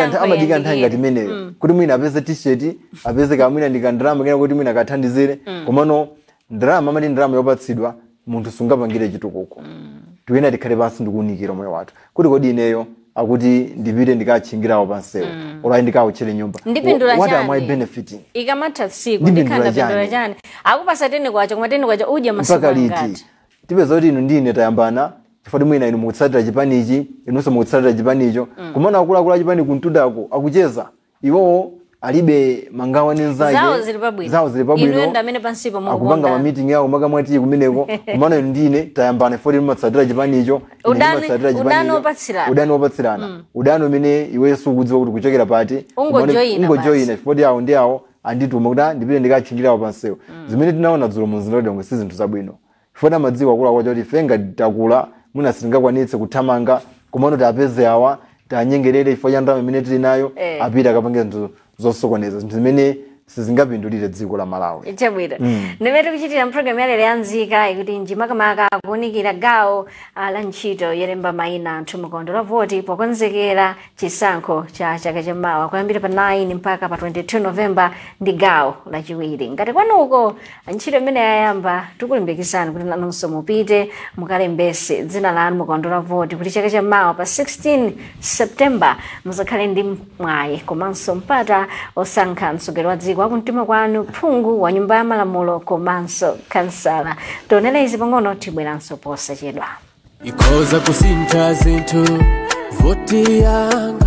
nthawi ngati imeneyo kuti mwina apeze t-shirt apeze kamwina ndikandrama kena kuti mwina kathandizire mm. komano ndrama amati ndrama yopatsidwa munthu sungapangire chitukuko mm. tuyena tikhale pansi ndikuunikira moyo wathu kuti kodi ineyo akuti ndipite ndikachingirawo pansewu mm. ola ndikawutchere nyumba what am I benefiting ikamatha tsiku ndikhanda pindula chani akupasa teni kwacho koma teni kwacho uje masiku ngati tipeza kuti inu ndine tayambana chifukwa mwina inu mukutsatira chipanichi inunso mukutsatira chipanicho mm. kumana akuluakulu achipani kuntudako akucheza iwowo alibe mangawa nenzake zawo zili pabwino zawo zili pabwino inu enda amene pansipo mukukonda akupanga ma meeting yawo makamwati kumeneko kumana inu ndine tayambana foti mutsatira chipanicho udani udani opatsirana udani opatsirana mm. udani umene iwe sukudziwa kuti kuchokera pati ungojoyina ungojoyina foti yawo ndi yawo andituma kuti ndipite ndikachingirawo pansewu mm. zimene tinaona dzulo munzinda lodongo si zinthu zabwino foti amadziwa akuluakulu kuti ife ngati takula mwina sitingakwanitse kuthamanga kumano tapeze awa tanyengerere ifo ya ndalama imene tili nayo Eh. apita akapange zinthu zosokoneza zinthu zimene sizingapindulire dziko la Malawi. Chabwino. Nimeti kuchitira program yale yanzika ikuti njimakamaka kuunikira gawo uh, la ntchito yolemba mayina anthu mukaundula la voti pokonzekera chisankho cha chaka chamawa kuyambira pa nine mpaka pa twenty-two November ndi gawo lachiwiri. Ngati kwanuko ntchito imene yayamba tikulimbikitsani kuti nanunso mupite mukalembetse dzina lanu mukaundula la voti kuti chaka chamawa pa sixteen September muzakhale ndi mwayi komanso mpata osankha mtsogoleri wa dziko wakumtima kwanu phungu wa nyumba ya malamulo komanso kansala. Tonera izi pang'ono tibweranso posachedwa. Ikoza kusintha zinthu voti yanga.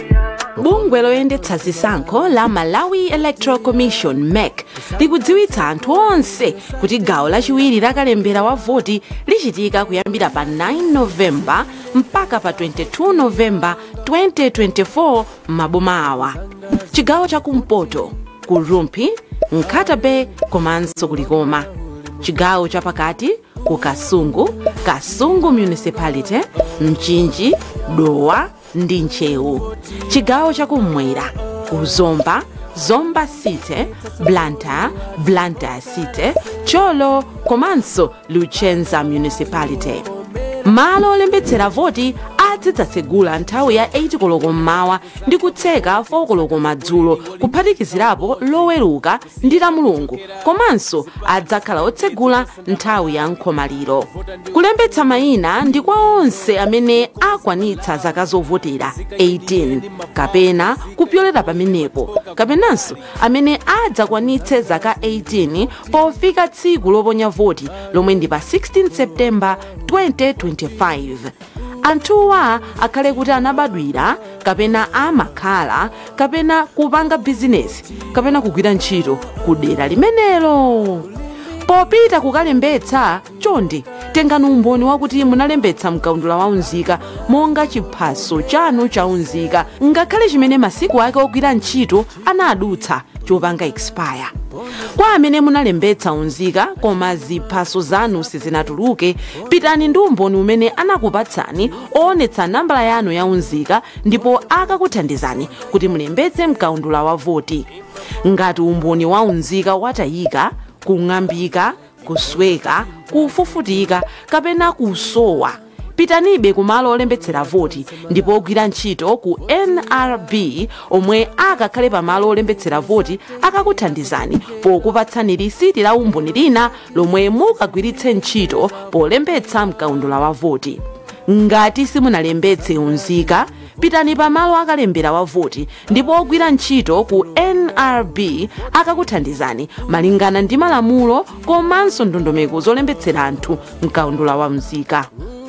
Bungwe loyendetsa zisankho la Malawi Electoral Commission M E C likudziwitsa anthu onse kuti gawo lachiwiri la kalembera wa voti lichitika kuyambira pa nine November mpaka pa twenty-two November twenty twenty-four m'maboma awa. Chigawo chakumpoto ku Rumpi, Nkatabe komanso kulikoma. Chigawo chapakati ku Kasungu, Kasungu Municipality, Mchinji, Dowa ndi Nchewu. Chigawo chakumwera ku Zomba, Zomba City, Blantyre, Blantyre City, Cholo komanso Luchenza Municipality. Malo olembetsera voti adzidzatsegula nthawi ya eight koloko mmawa ndi kutseka four koloko madzulo kuphatikizirapo loweruka ndi la Mulungu komanso adzakhala otsegula nthawi ya nkhomaliro. Kulembetsa mayina ndi kwa onse amene akwanitsa zaka zovotera eighteen kapena kupyolera pamenepo kapenanso amene adzakwanitse zaka eighteen pofika tsiku loponya voti lomwe ndi pa sixteen September twenty twenty-five. Anthuwa akhale kuti anabadwira kapena amakhala kapena kupanga bizinesi kapena kugwira ntchito ku dera limenelo. Popita kukalembetsa chonde tengani umboni wakuti munalembetsa mkaundula wa unzika monga chiphaso chanu cha unzika ngakhale chimene masiku ake ogwira ntchito anadutsa chopanga expire. Kwa amene munalembetsa unzika koma ziphaso zanu sizinatuluke, pitani ndi umboni umene anakupatsani oonetsa nambala yanu ya unzika ndipo akakuthandizani kuti mulembetse mkaundula wa voti. Ngati umboni wa unzika watayika, kung'ambika, kusweka, kufufutika kapena kusowa, pitanibe kumalo olembetsera voti ndipo ogwira ntchito ku N R B omwe akakhale pamalo olembetsera voti akakuthandizani pokupatsani lisiti la umboni lina lomwe mukagwiritse ntchito polembetsa mkaundula wa voti. Ngati simunalembetse unzika, pitani pamalo akalembera wa voti ndipo ogwira ntchito ku N R B akakuthandizani malingana ndi malamulo komanso ndondomeko zolembetsera anthu mkaundula wa unzika.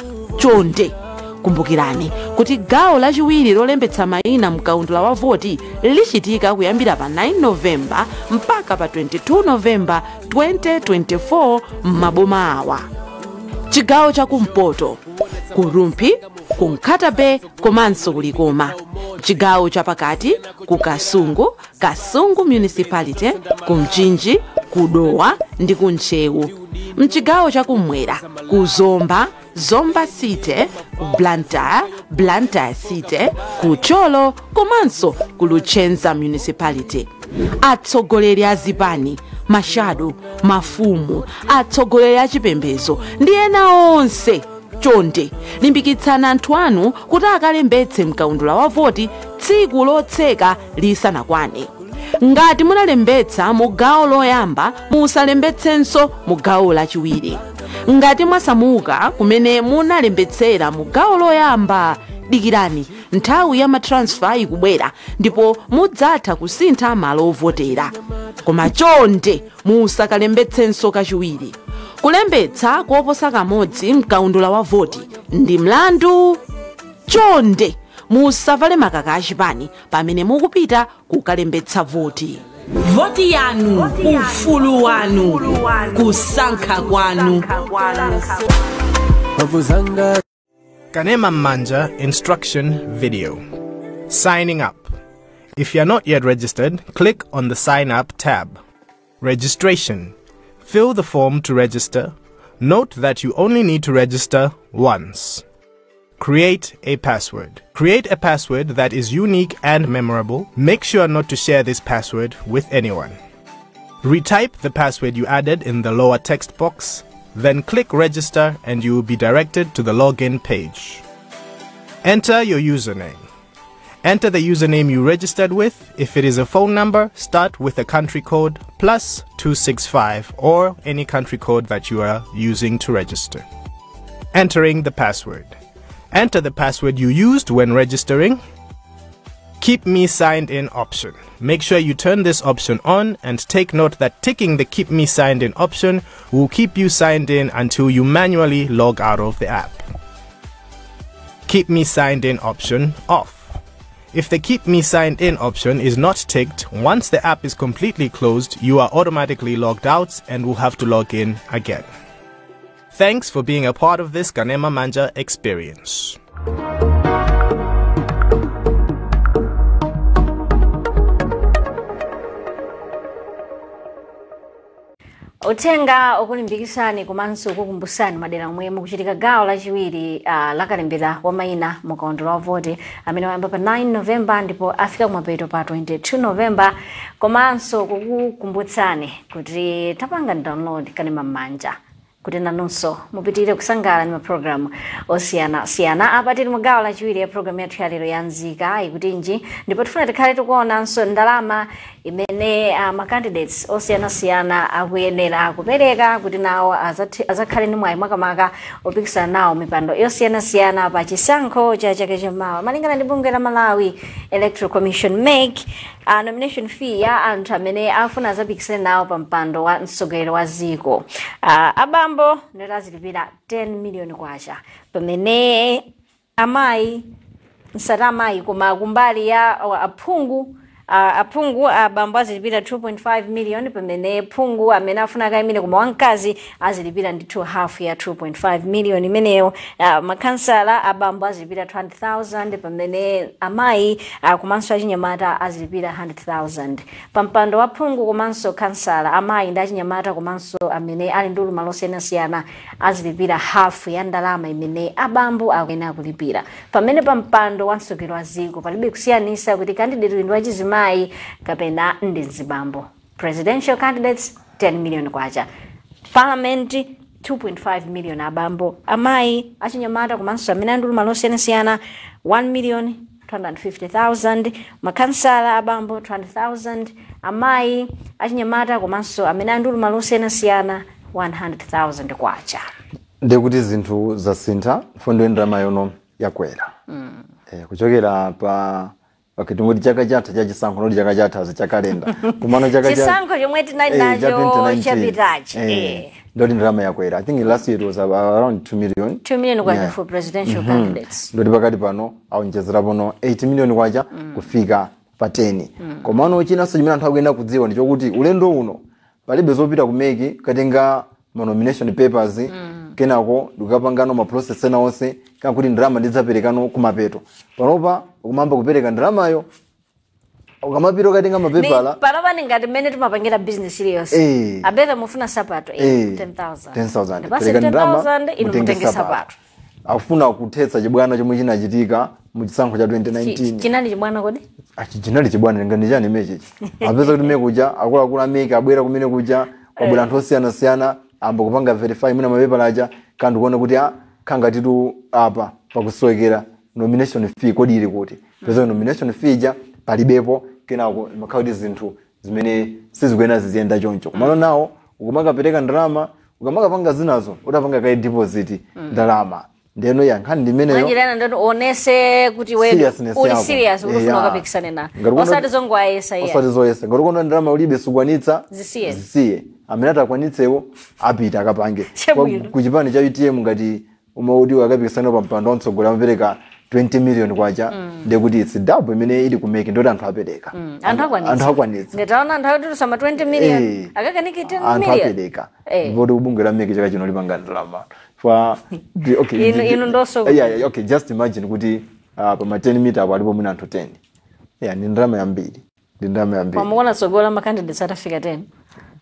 Chonde kumbukirani kuti gawo lachiwiri lolembetsa mayina mkaundula wa voti lichitika kuyambira pa nine November mpaka pa twenty-two November twenty twenty-four m'maboma awa. Chigawo chakumpoto ku Rumpi, ku Nkatabe komanso kulikoma. Chigawo chapakati ku Kasungu, Kasungu Municipality, ku Mchinji, ku Dowa ndi ku Nchewu. Mchigawo chakumwera ku Zomba, Zomba City, Blantyre, Blantyre City, ku Cholo komanso ku Luchenza Municipality. Atsogoleri azipani, mashadu, mafumu, atsogoleri achipembedzo ndi ena onse. Chonde limbikitsani anthu anu kuti akalembetse mkaundula wa voti tsiku lotseka lisanakwane. Ngati munalembetsa mu gawo loyamba, musalembetsenso mu gawo lachiwiri. Ngati mwasamuka kumene munalembetsera mu gawo loyamba, dikirani nthawi ya matransfer ikubwera ndipo mudzatha kusintha malo ovotera. Koma chonde musakalembetsenso kachiwiri. Kulembetsa koposa kamodzi mkaundula wa voti ndi mlandu. Chonde musavale makaka achipani pamene mukupita kukalembetsa voti. Voti yanu, ufulu wanu, kusankha kwanu. Kanema Manja instruction video. Signing up. If you're not yet registered, click on the Sign Up tab. Registration. Fill the form to register. Note that you only need to register once. Create a password. Create a password that is unique and memorable. Make sure not to share this password with anyone. Retype the password you added in the lower text box, then click register and you will be directed to the login page. Enter your username. Enter the username you registered with. If it is a phone number, start with a country code plus two six five or any country code that you are using to register. Entering the password. Enter the password you used when registering. Keep me signed in option. Make sure you turn this option on and take note that ticking the keep me signed in option will keep you signed in until you manually log out of the app. Keep me signed in option off. If the keep me signed in option is not ticked, once the app is completely closed, you are automatically logged out and will have to log in again. Thanks for being a part of this Kanema Manja experience. Utenga okulimbikisani komanso kukumbusani madera omwe mukuchitika gawo lachiwiri uh, lakalembera wa mayina mukaundula wa voti amene wayamba pa nine November ndipo afika kumapeto pa twenty-two November, komanso kukukumbutsani kuti tapanga download Kanema Manja kuti nanunso mupitire kusangala ndi maprogramu osiyana siyana. Apa tili mugawo lachiwiri ya programu yathu yalero ya nzika ikuti nji, ndipo tifuna tikhale tikuonanso ndalama imene uh, macandidates osiyana siyana akuyenera kupereka kuti nawo azakhale ndi mwayi makamaka opikisana nawo mipando yosiyana siyana pa chisankho cha chaka chamawa. Malingana ndi bungwe la Malawi Electoral Commission M E C, uh, nomination fee ya anthu amene afuna azapikisana nawo pa mpando wa mtsogoleri wa dziko uh, abambo ndoti azilipira ten million kwacha, pamene amayi nsati amayi koma kumbali ya aphungu Uh, aphungu abambo uh, azilipira two point five million, pamene phungu amene afuna kayimire koma wamkazi azilipira ndi two half ya two point five million imeneyo. Uh, makansala abambo azilipira two hundred thousand, pamene amayi uh, komanso achinyamata azilipira one hundred thousand. Pampando wa phungu komanso kansala amayi ndi achinyamata komanso amene ali ndi uluma losiyanasiyana azilipira half ya ndalama imene abambo akuyenera kulipira. Pamene pampando wa mtsogoleri wa dziko palibe kusiyanisa kuti candidate ndi wachizima kapena ndi nzibambo. Presidential candidates ten million kwacha, parliament two point five million abambo, amayi achinyamata komanso amene ndi uluma losiyanasiyana one million two hundred fifty thousand, makansala abambo two hundred thousand, amayi achinyamata komanso amene ndi uluma losiyanasiyana one hundred thousand kwacha. Ndekuti zinthu zasintha fondo ndalama yono yakwera. Mm. Eh, kuchokera pa okay, tungoti chaka chatha cha chisankho noti chaka chatha za chakalenda kumano chaka cha chisankho chomwe tinali nacho chapitachi eh ndoti ndalama yakwera. I think last year it was around two million two million kwacha yeah. for presidential mm -hmm. candidates. Ndoti pakati pano aonjezera pono eight million kwacha mm. kufika pa ten. Mm. Komano chinanso chimene anthu akuyenda kudziwa ndi chokuti ulendo uno palibe zopita kumeki katenga ma nomination papers mm. kenako ndikapangano ma process ena onse kana kuti ndalama ndidzaperekano kumapeto. Panopa ukumamba kupereka ndalamayo ukamapiro katenga mapepala panopa ngati mmene timapangira business iliyonse eh. abetha mufuna sapato eh, ten thousand ten thousand pereka ndalama inu mutenge sapato. Akufuna kuthetsa chibwana chomwe chinachitika mu chisankho cha twenty nineteen. Chinali chibwana kodi? Achi chinali chibwana ngani chani mechi. Apeza kuti mekuja akula kula meka abwera kumene kuja kwabwera anthu osiyana siyana amba kupanga verify mwina mapepala aja kandi kuona kuti ah khanga titu apa pakusowekera nomination fee kodi ili kuti. Peza nomination fee ja palibepo kenako makhaudi zinthu zimene sizikuyena ziziyenda choncho. Kumalo nawo ukumaka pereka ndalama ukamaka panga zinazo utapanga kai deposit ndalama. Ndeno yankhani ndimeneyo manjirana ndoto onese kuti wewe uli serious ukufuna ukapikisane na osati zongwayesa iye osati zoyesa ngati kono ndalama ulibe sukwanitsa zisiye zisiye amene atakwanitsewo apita akapange ku chipani cha U T M ngati umaudiwa akapikisana pa mpando mtsogoleri amapereka twenty million kwacha mm. ndekuti it's double imene ili kumeki ndoti anthu apereka mm. anthu akwanitsa anthu akwanitsa ngataona anthu akuti sama twenty million eh. akakaniki ten million anthu apereka ndipo ubunge la meki chaka chino lipanga ndalama for okay inu inu ndoso yeah, yeah okay just imagine kuti uh, pa ten meter apo alipo mwina anthu ten yeah ni ndalama yambiri ndi ndalama yambiri pamuona sogola ma candidates atafika ten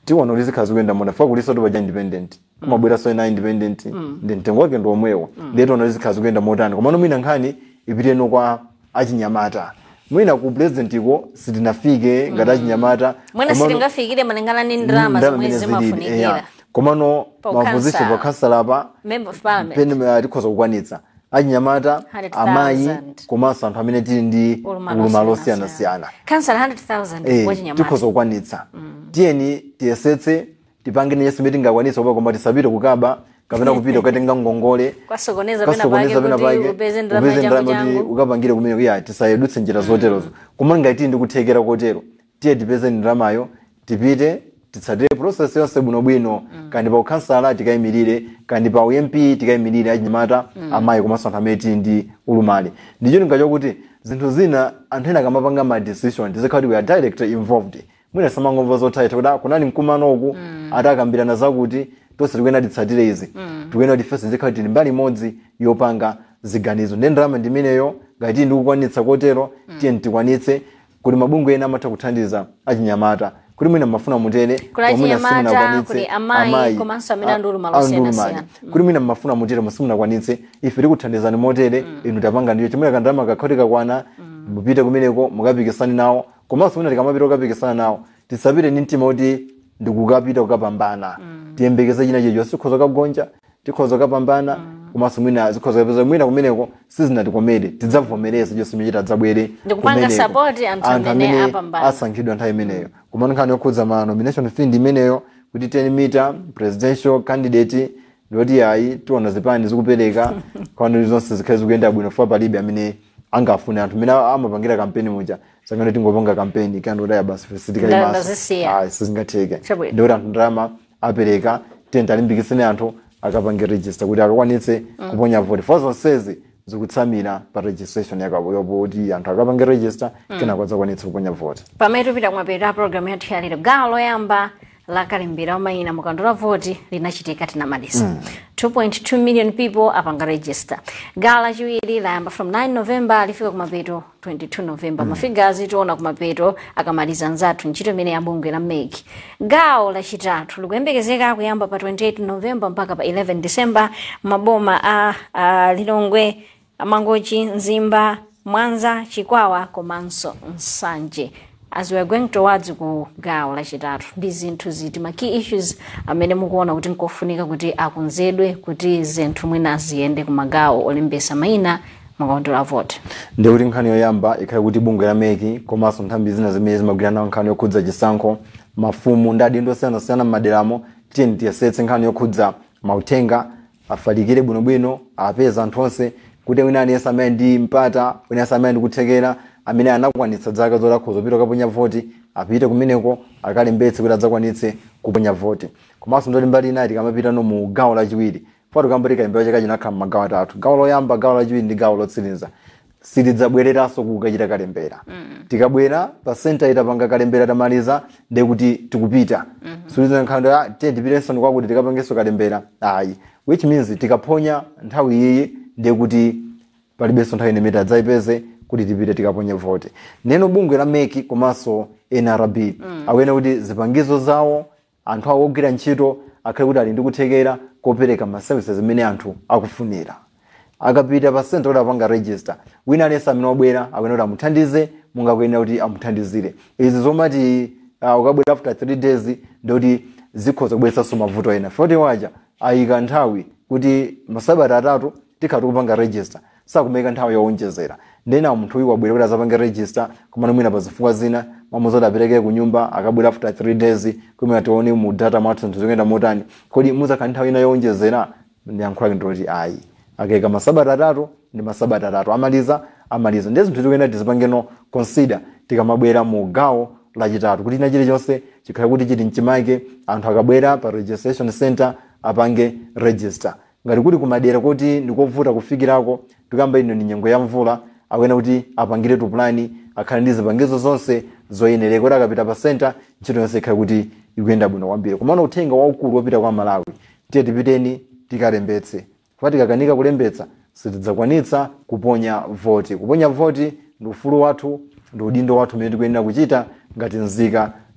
tiona kuti zikhazi kuyenda mona fa kuliso to baja independent kumabwera so ina independent ndi mtengo wake ndo omwewo ndi tiona kuti zikhazi kuyenda motani komano mwina nkhani ipite no kwa achinyamata mwina ku president iko sitinafike ngati achinyamata mwina sitingafikire malingana ni ndrama zomwe zimafunikira komano mavuzishi pa kasalapa member of parliament pene tikhoza kukwanitsa achinyamata amayi komanso anthu amene tili ndi ulumalo osiyanasiyana council one hundred thousand wachinyamata tikhoza kukwanitsa tiyeni tiyesetse tipange yesu meti ngakwanitsa kupa koma tisapite kukaba kapena kupita ukatenga ngongole kwasokoneza pena pake kuti upeze ndrama jangu ukapangire kumene kuya tisayedutse njira zoterozo koma ngati ndi kuthekera kotero tiye tipeze ndramayo tipite titsatire process yonse bwino bwino kandi pa ukansala tikayimirire kandi pa U M P tikayimirire achinyamata amayi komanso anthu amene tili ndi ulumali ndicho ndingacho kuti zinthu zina anthu ena akamapanga ma decision tizikhala kuti we are directly involved mwina samangomva zotaita kuti kunali mkumano uku atakambirana zakuti tonse tikuyenda titsatire izi tikuyenda kuti fesi zikhala kuti mbali imodzi yopanga ziganizo ndi ndrama ndimeneyo ngati ndikukwanitsa kotero tiye tikwanitse kuti mabungwe ena amatha kuthandiza achinyamata kuti mwina mafuna mutere mwina simuna amayi komanso amene andulu malosiyana kuti mwina mafuna mutere musimuna kwanitse ife tikuthandizani motere inu tapanga ndiyo chimwina kandrama kakhotika kwana mupite kumeneko mukapikisani nawo komanso mwina tikamapita kukapikisana nawo tisapite ndi mtima kuti ndikukapita kukapambana tiyembekeze china chilichonse tikhoza kugonja tikhoza kupambana komanso mwina zikhoza kupeza mwina kumeneko sizinatikomere tidzavomereza chonse michita dzabwere ndikupanga support anthu amene apambana asankhidwa nthawi imeneyo komano nkhani yokhudza ma nomination fee imeneyo kuti ten meter presidential candidate ndoti ayi tiona zipani zikupereka kwanu zonse zikhale zikuyenda bwino fa palibe amene angafune anthu amene amapangira kampeni muja sangano tingopanga kampeni kandi odaya basi sitikalimaso ah sizingatheke ndikuti anthu ndrama apereka tenta alimbikisene anthu akapange register kuti akakwanitse kuponya vote for zonsezi zikutsamira pa registration yakabo yopoti anthu akapange register kena kwadza kwanitse kuponya vote pamene tupita kumapeta program yathu ya lero gawo loyamba la kalembera omayina mukandula voti linachitika tinamaliza mm. two point two million people apanga register gawo lachiwiri layamba from nine November lifika kumapeto twenty-two November mm. mafigazi tiona kumapeto akamaliza nzathu ntchito imene yabungwe la M E C gawo lachitatu likuyembekezeka kuyamba pa twenty-eight November mpaka pa eleven December maboma a, a Lilongwe Mangochi Nzimba Mwanza Chikwawa komanso Nsanje. As we are going towards ku gawo lachitatu ndi zinthu ziti ma key issues amene mukuona kuti nkofunika kuti akunzedwe kuti zinthu mwina ziyende ku magawo olembesa mayina makondolo vote ndi kuti nkhani yoyamba ikhale kuti bungwe la M E C komanso nthambi zina zimene zimagwirana nkhani yokhudza chisankho mafumu ndi adindo osiyanasiyana m'maderamo tiyeni tiyesetse nkhani yokhudza mauthenga afalikire bwinobwino apeza anthu onse kuti wina aliyense amene ndi mpata wina aliyense amene ndi kuthekera amene anakwanitsa zaka zolakhoza kupita kuponya voti apite kumeneko akalembetse kuti adzakwanitse kuponya voti komanso ndoti mbali inayi tikamapita no mu gawo lachiwiri foti kambati kalembera chaka chinakhala magawo atatu gawo loyamba gawo lachiwiri ndi gawo lotsiriza sitidzabwereranso kukachita kalembera mm. tikabwera pa center itapanga kalembera tamaliza ndi kuti tikupita mm -hmm. suliza nkhando tiye tipitenso kwakuti tikapangenso kalembera ayi which means tikaponya nthawi iyi ndi kuti palibenso nthawi imene adzayipeze kuti tipite tikaponya vote neno bungwe la M E C komanso N R B mm. awene kuti zipangizo zawo anthu awo ogwira ntchito akhale kuti ali ndi kuthekera kopereka ma services zimene anthu akufunira akapita pa center kuti apanga register wina aliyense amene wabwera awene kuti amuthandize mungakuyenera kuti amuthandizire izi zomati uh, ukabwera after three days ndoti zikhoza kubweretsanso mavuto ena foti waja ayika nthawi kuti masabata atatu tikhala tikupanga register sakumeka nthawi yowonjezera ndena munthu uyu wabwera kuti azapanga register komano mwina pa zifukwa zina mamuzoti apereke ku nyumba akabwera after three days kumene tione mu data mwathu zinthu zikuyenda motani kodi muzakhala nthawi ina yowonjezera ndiyankho lake ndoti ayi akayika masabata atatu ndi masabata atatu amaliza amaliza ndi zinthu tikuyenda tizipangeno consider tikamabwera mu gawo lachitatu kuti ina chilichonse chikhale kuti chiti mchimake anthu akabwera pa registration center apange register ngati kuti kumadera kuti ndikovuta kufikirako tikamba ino ni nyengo ya mvula akuyena kuti apangire tu plani akhale ndi zipangizo zonse zoyenera kuti akapita pa center ntchito yonse ikhale kuti ikuyenda bwino kwambiri komano uthenga waukulu wopita kwa Malawi tiye tipiteni tikalembetse fati tikakanika kulembetsa sitidzakwanitsa kuponya voti kuponya voti ndi ufulu wathu ndi udindo wathu umene tikuyenera kuchita ngati nzika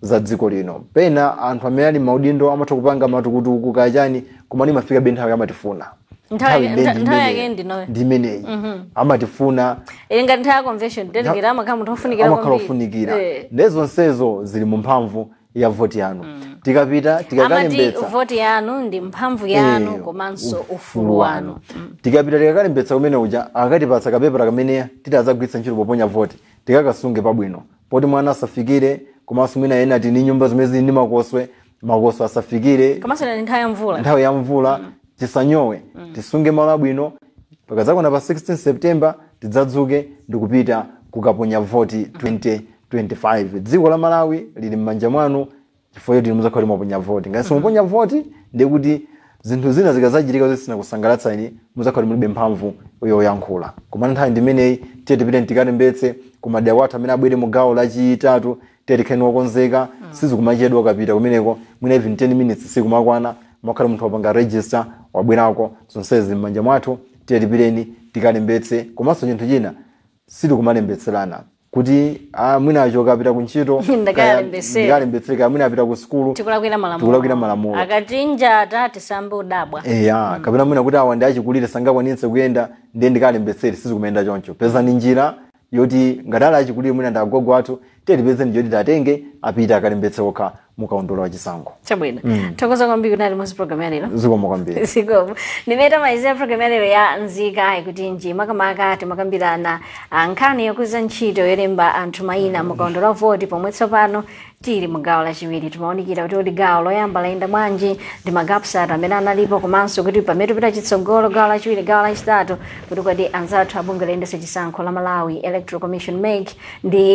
za dziko lino. Pena anthu amene ali maudindo amatha kupanga matukutuku kachani koma ni mafika benthawe amatifuna. Nthawi yake ndinoyo. Ndimeneyi. Amatifuna. Ili ngati nthawi ya convention dedikira amakhala munthu ofunikira kwambiri. Amakhala ofunikira. Lezo nsezo zili mu mphamvu ya voti yanu. Tikapita tikakalembetsa. Amati voti yanu ndi mphamvu yanu komanso ufulu wanu. Tikapita tikakalembetsa kumene uja akatipatsa kapepera kamene titazagwiritsa ntchito poponya voti. Tikakasunge pabwino. Poti mwana asafikire komanso mwina ena ati ni nyumba zimene zili ndi makoswe, makoswe asafikire. Komanso ndi nthawi ya mvula. Nthawi ya mvula tisanyowe, tisunge malo abwino. Pakazakona pa sixteen September tidzadzuke ndikupita kukaponya voti twenty twenty-five. Dziko la Malawi lili m'manja mwanu chifukwa choti muzakhala muponya voti. Ngati muponya voti ndi kuti zinthu zina zikazachitika zisina kusangalatsani muzakhala mulibe mphamvu yoyankhula. Koma nthawi ndimeneyi tiye tipite tikalembetse kumadera wathu amene abwere mu gawo lachitatu tiyerekheni wokonzeka sizikumachedwa kapita kumeneko mwina even ten minutes sikumakwana mwakhala munthu wapanga register wabwerako zonsezi m'manja mwathu tiye tipiteni tikalembetse komanso chinthu china sitikumalembetserana kuti ah mwina achoka apita kuntchito ndikalembetseka mwina apita ku skulu tikulakwira malamulo tikulakwira malamulo akatinja atati sambe udabwa eya mm. kapena mwina kuti awa ndi achikulire sangakwanitse kuyenda ndiye ndikalembetsere sizikumenda choncho peza ni njira yoti ngadala achikulire mwina ndagogo athu telipeze njoti tatenge apita akalembetse okha mukaundolo wa chisankho. Chabwino. Mm. Tokoza kwambiri kunali mu program ya lero. Zikomo kwambiri. Zikomo. Nimeta maizia program ya lero ya nzika ikuti nji makamaka timakambirana nkhani yokuza ntchito yolemba anthu mayina mukaundolo wa voti pomwe tsopano tili mu gawo lachiwiri timaonikira kuti uli gawo loyamba layenda bwanji ndi magawo asatu amene analipo komanso kuti pamene tipita chitsogolo gawo lachiwiri gawo lachitatu kuti kodi anzathu abunge loyendetsa chisankho la Malawi Electoral Commission M E C ndi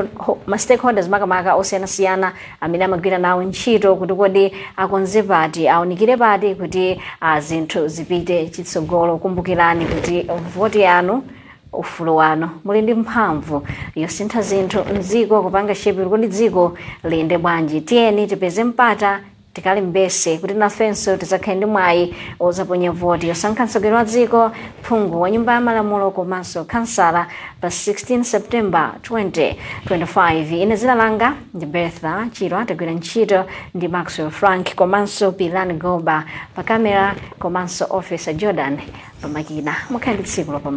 ma stakeholders makamaka osiyanasiyana amene amagwira nawo ntchito kuti kodi akonze pati aonikire pati kuti zinthu zipite chitsogolo. Kumbukirani kuti voti yanu ufulu wanu muli ndi mphamvu yosintha zinthu mdziko kupanga shepi kuti dziko liyende bwanji. Tiyeni tipeze mpata tikalembetse kuti nafenso tizakhale ndi mwayi ozaponya voti yosankha mtsogoleri wa dziko, phungu wa nyumba ya malamulo komanso kansala pa sixteen September twenty twenty-five. Ine zina langa ndi Bertha Chiro atagwira ntchito ndi Maxwell Frank komanso Pilani Goba pa kamera komanso Officer Jordan pamakina. Mukhale ndi tsiku lopambana.